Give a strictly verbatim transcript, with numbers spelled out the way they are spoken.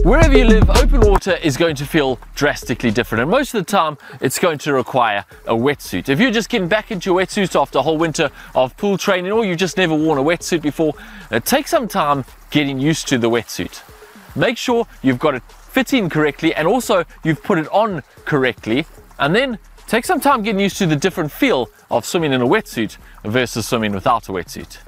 Wherever you live, open water is going to feel drastically different, and most of the time it's going to require a wetsuit. If you're just getting back into your wetsuit after a whole winter of pool training, or you've just never worn a wetsuit before, uh, take some time getting used to the wetsuit. Make sure you've got it fit in correctly, and also you've put it on correctly, and then take some time getting used to the different feel of swimming in a wetsuit versus swimming without a wetsuit.